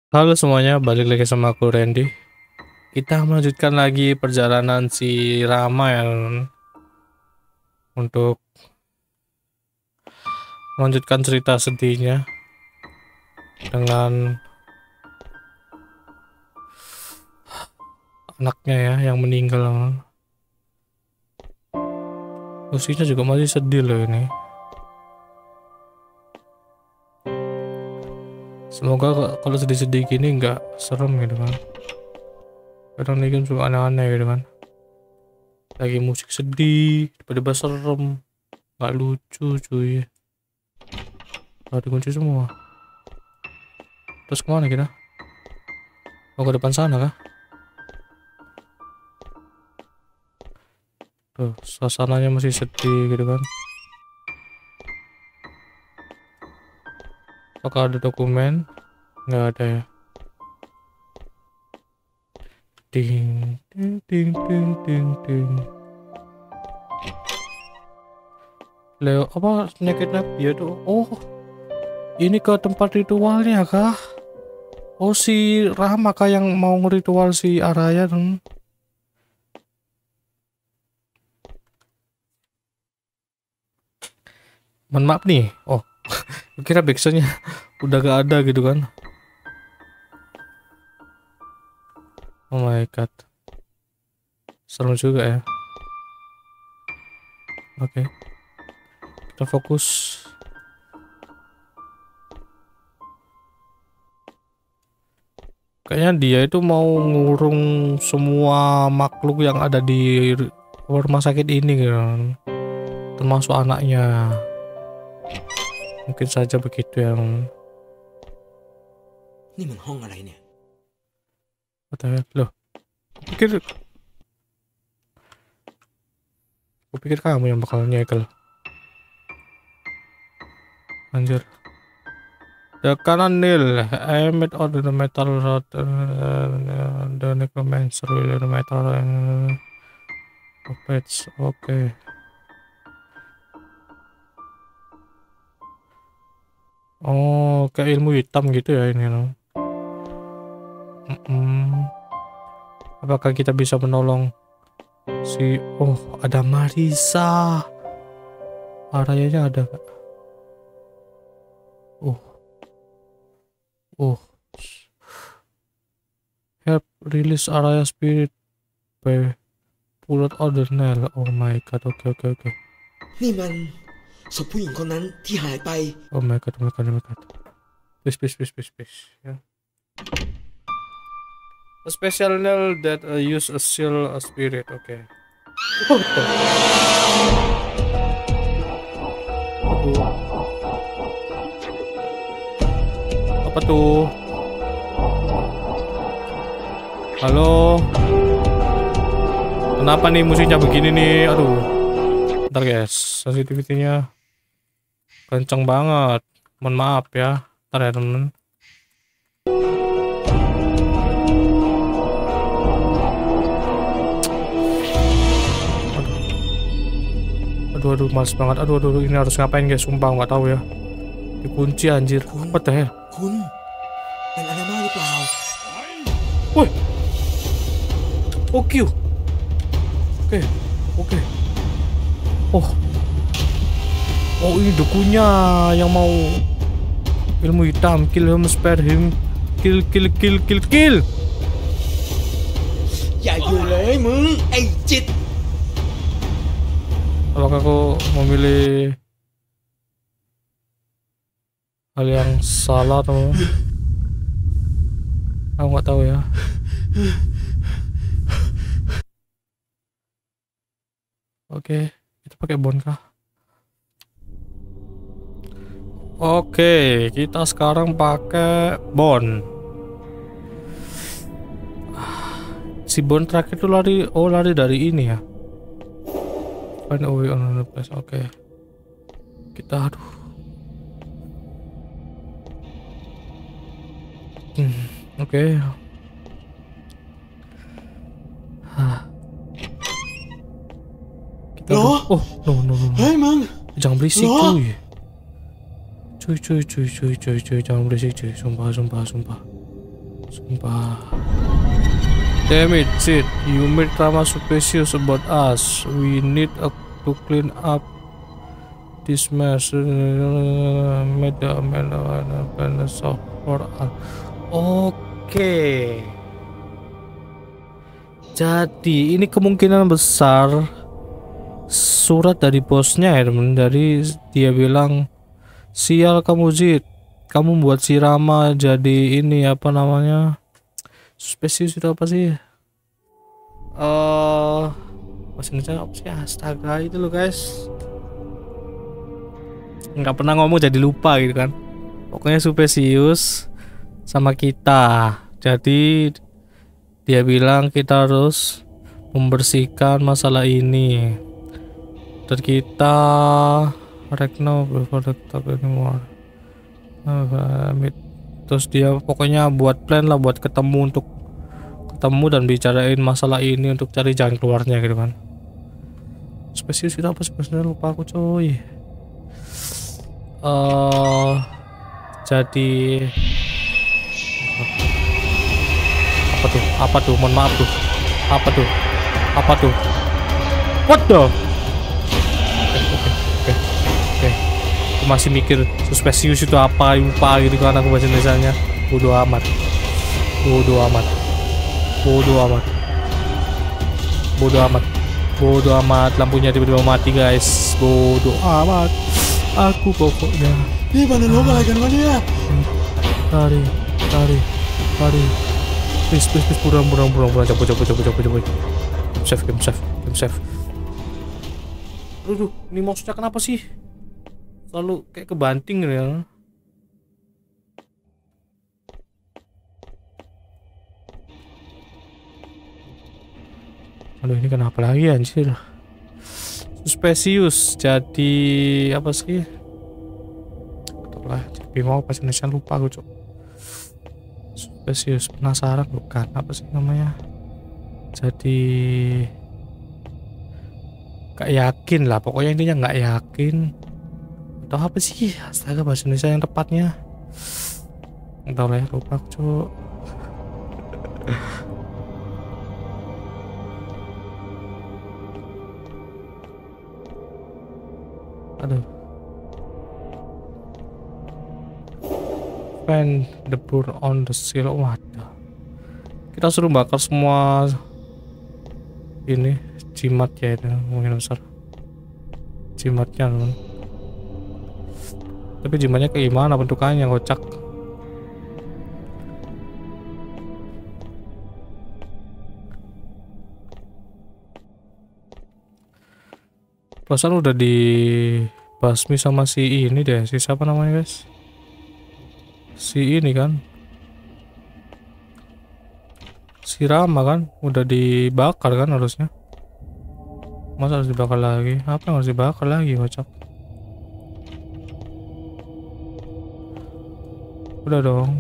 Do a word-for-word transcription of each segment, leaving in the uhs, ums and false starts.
Halo semuanya, balik lagi sama aku Randy. Kita melanjutkan lagi perjalanan si Rama ya untuk melanjutkan cerita sedihnya dengan anaknya ya yang meninggal. Usianya juga masih sedih loh ini. Semoga kalau sedih-sedih gini nggak serem gitu kan. Kadang nih game suka aneh-aneh gitu kan. Lagi musik sedih, tiba-tiba serem, nggak lucu cuy. Kalau dikunci semua. Terus kemana kita? Mau ke depan sana kah? Tuh, suasananya masih sedih gitu kan. Apakah ada dokumen? Nggak ada ya. Ding, ding, ding, ding, ding, ding. Leo, apa nyakitnya dia tuh? Oh, ini ke tempat ritualnya kah? Oh, si Rama kah yang mau ngeritual si Araya tuh? Mohon maaf nih. Oh, kira backsoundnya udah gak ada gitu kan? Oh my god, serem juga ya. Oke, kita fokus. Kayaknya dia itu mau ngurung semua makhluk yang ada di rumah sakit ini kan, termasuk anaknya. Mungkin saja begitu yang นี่มันห้องอะไรเนี่ย What the hell? Loh, pikir aku pikir kamu yang bakal nyekel. Anjir. The kanan nil, I made all the metal rod, uh, the necromancer will the metal uh, puppets. Oke. Okay. Oh, kayak ilmu hitam gitu ya ini loh. Mm -mm. Apakah kita bisa menolong si? Oh, ada Marisa. Arayanya ada gak? Oh, oh. Help release Araya spirit by pull out other nail. Oh my god. Oke, okay, oke, okay, oke. Okay. นี่มันศพผู้หญิงคนนั้นที่หายไป Oh my god, oh my god, oh my god. Please, please, please, please, please. Yeah. A special nail that uh, use a seal a spirit. Oke. Okay. Oh, aduh. Apa tuh? Halo. Kenapa nih musiknya begini nih? Aduh. Bentar guys, sensitivity-nya kenceng banget. Mohon maaf ya. Bentar ya temen. Aduh, aduh, males banget. Aduh, aduh, ini harus ngapain guys? Sumpah nggak tahu ya. Dikunci anjir. Apa teh? คุณเป็นอะไรมากหรือเปล่า Woi. Oke. Oke. Oke. Oh. Oh, ini dukunya yang mau ilmu hitam. Kill him, spare him. Kill, kill, kill, kill, kill. อย่าอยู่เลยมึงไอ้จิต Apakah aku memilih hal yang salah atau aku nggak tahu ya. Oke, kita pakai bon kah? Oke, kita sekarang pakai bon. Si bon terakhir itu lari, oh lari dari ini ya. Find a way on the place. Oke, kita aduh. Hmm, oke. Okay. Kita Loh? oh no no no, no. เฮ้ยมึง Jangan berisik Loh? cuy. Cuy cuy cuy cuy cuy cuy jangan berisik cuy. Sumpah sumpah sumpah. Sumpah. Damn it, Sid. You made drama suspicious about us. We need a, to clean up this mess. Made the amendment for us. Oke. Jadi ini kemungkinan besar surat dari bosnya ya temen. Dari dia bilang, sial kamu Zid, kamu buat si Rama jadi ini apa namanya, spesies itu apa sih? Eh, uh, masih apa sih? Astaga itu loh guys, nggak pernah ngomong jadi lupa gitu kan. Pokoknya spesies sama kita. Jadi dia bilang kita harus membersihkan masalah ini dan kita Rekno before the talk anymore. Terus dia pokoknya buat plan lah buat ketemu untuk ketemu dan bicarain masalah ini untuk cari jalan keluarnya gitu kan. Spesies itu apa sebenarnya, lupa aku coy. Uh, jadi apa tuh? Apa tuh? Mohon maaf tuh. Apa tuh? Apa tuh? What the? Oke, oke, oke, oke. Aku masih mikir spesies itu apa, lupa gitu kan aku bahasa Indonesianya. Bodoh amat. Bodoh amat. Bodoh amat. Bodoh amat. Bodoh amat. Lampunya tiba-tiba mati guys. Bodoh amat. Aku pokoknya. Ini mana lo lagi kan ya? Tarik, tarik, tarik. Please, please, please, burang, burang, burang, burang, cabut, cabut, cabut, cabut, cabut. Game save, game save, game save. Aduh, ini mouse-nya kenapa sih? Selalu kayak kebanting ya. Aduh, ini kenapa lagi anjir? Suspicious, jadi apa sih? Lah, bingung pas Indonesia lupa aku cok. Suspicious, penasaran bukan apa sih namanya? Jadi gak yakin lah, pokoknya intinya nggak yakin atau apa sih? Astaga, bahasa Indonesia yang tepatnya nggak tahu lah ya, lupa aku cok. Aduh. Find the burn on the seal. Waduh. Kita suruh bakar semua ini jimat ya, itu mungkin besar jimatnya teman. Tapi jimatnya kayak gimana bentukannya, kocak. Perasaan udah dibasmi sama si ini deh, si siapa namanya guys? Si ini kan, si Rama kan, udah dibakar kan harusnya. Masa harus dibakar lagi? Apa yang harus dibakar lagi, kocak? Udah dong.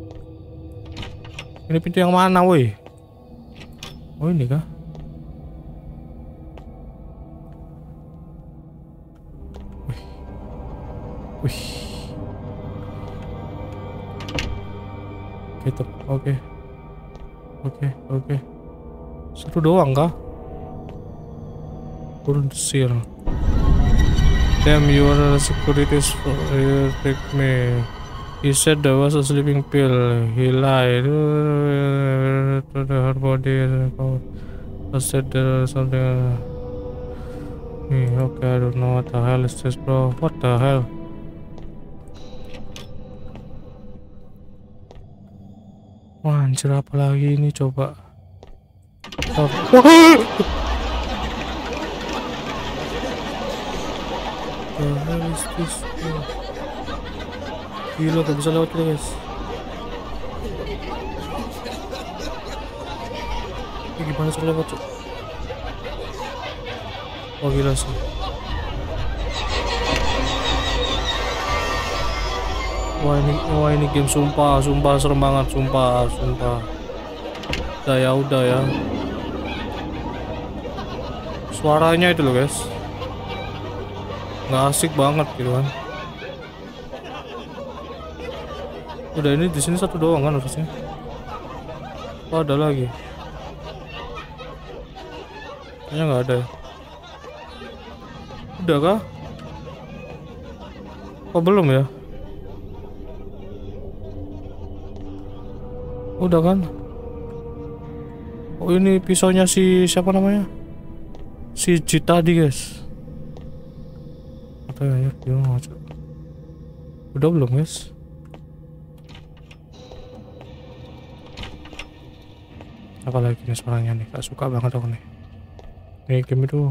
Ini pintu yang mana, woi? Oh ini kah? Wih. Gitu. Oke. Oke, oke. Satu doang kah? Burn seal. Damn, you are securities for you take me. He said there was a sleeping pill. He lied to the her body. I said there was something. Hmm, okay, I don't know what the hell is this, bro. What the hell? Wah, anjir, apa lagi ini coba. Oh. The hell is this? Oh. Gila, gak bisa lewat deh guys. Ini gimana cara lewat cok? Oh gila sih. Wah ini, wah ini game sumpah, sumpah serem banget, sumpah, sumpah. Udah ya, udah ya. Suaranya itu loh guys, nggak asik banget gitu kan. Udah, ini di sini satu doang kan harusnya. Oh, ada lagi. Kayaknya nggak ada. Udah kah? Oh, belum ya? Udah kan? Oh, ini pisaunya si siapa namanya? Si Jit tadi, guys. Apa ya? Gimana? Udah belum, guys? Apalagi nih suaranya nih, gak suka banget aku nih. Ini game itu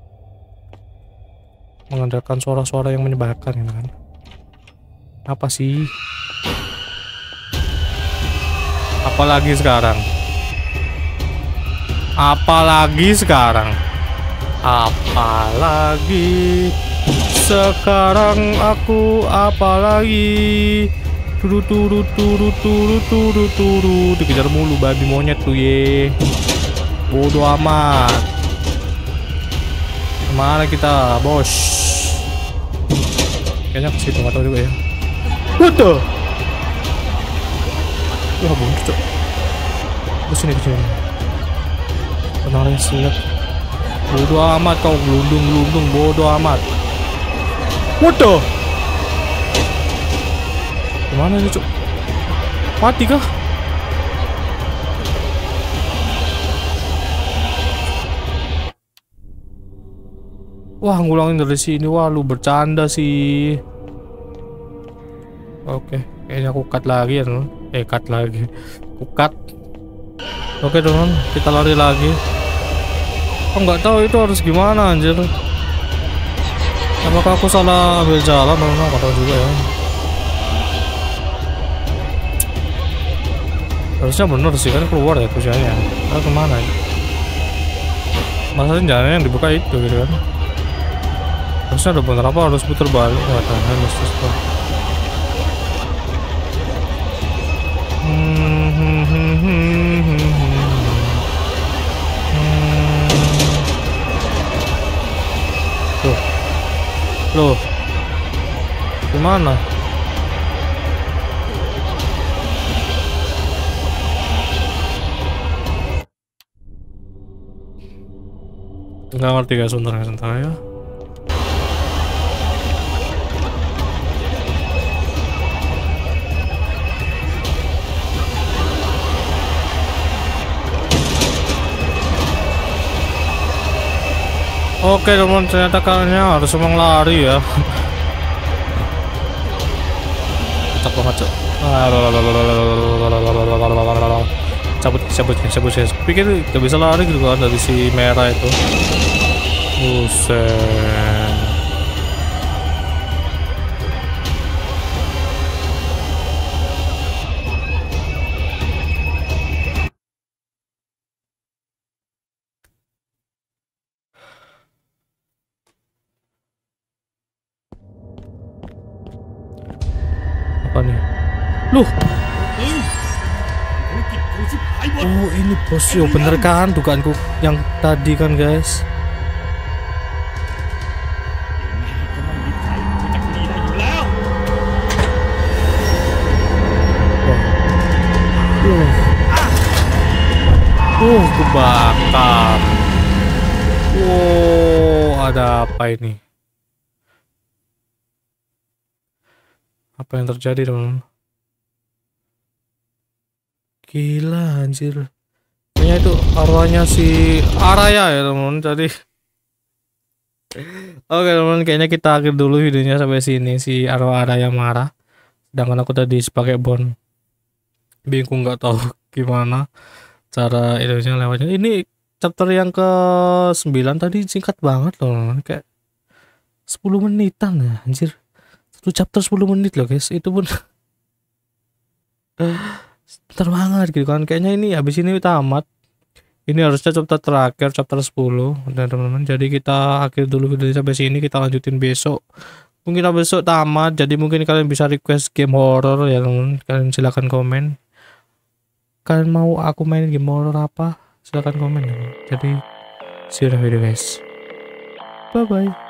mengandalkan suara-suara yang menyebalkan gitu kan. Apa sih? Apalagi sekarang? Apalagi sekarang? Apalagi sekarang aku apalagi? Turu turu turu turu turu turu dikejar mulu babi monyet tuh ye. Bodoh amat. Kemana kita, bos? Kayaknya ke situ, nggak tahu juga ya. What the? Wah, bodoh cok. Kesini kesini. Tenangnya siap. Bodoh amat kau, gelundung gelundung bodoh amat. What the? Gimana ini cok? Mati kah? Wah, ngulangin dari sini. Wah, lu bercanda sih. Oke, kayaknya aku cut lagi ya teman. Eh, cut lagi. Aku cut. Oke teman, kita lari lagi. Oh, nggak tahu itu harus gimana anjir. Apakah aku salah ambil jalan? Nggak tahu juga ya. Harusnya bener sih, kan keluar ya tujuannya. Nah, kemana ya? Masalahnya jalannya yang dibuka itu gitu kan. Harusnya ada bener apa harus putar balik. Nggak tahu, harus putar. Hmm, hmm, hmm, hmm, hmm, hmm. Tuh. Loh. Gimana? Nggak ngerti guys, sebentar sebentar ya. Oke teman, ternyata kalian harus emang lari ya. Cocok banget cok. Cabut cabut cabut cabut. Pikir gak bisa lari gitu kan dari si merah itu. Buset. Apa nih? Loh. Oh, ini bos yo, bener kan dugaanku yang tadi kan guys. Uh, uh, kebakar. Wow, ada apa ini? Apa yang terjadi teman? Gila anjir. Kayaknya itu arwahnya si Araya ya teman. Jadi oke teman, kayaknya kita akhir dulu videonya sampai sini. Si arwah Araya marah. Sedangkan aku tadi sebagai Bon bingung nggak tahu gimana cara itunya lewatnya. Ini chapter yang ke sembilan tadi singkat banget loh teman. Kayak sepuluh menitan ya anjir. Satu chapter sepuluh menit loh guys. Itu pun sebentar banget gitu kan. Kayaknya ini habis ini tamat. Ini harusnya chapter terakhir, chapter sepuluh dan teman-teman. Jadi kita akhir dulu video sampai sini, kita lanjutin besok. Mungkin besok tamat. Jadi mungkin kalian bisa request game horror ya teman. Kalian silahkan komen. Kalian mau aku main game horror apa? Silahkan komen ya. Jadi see you in the video guys. Bye bye.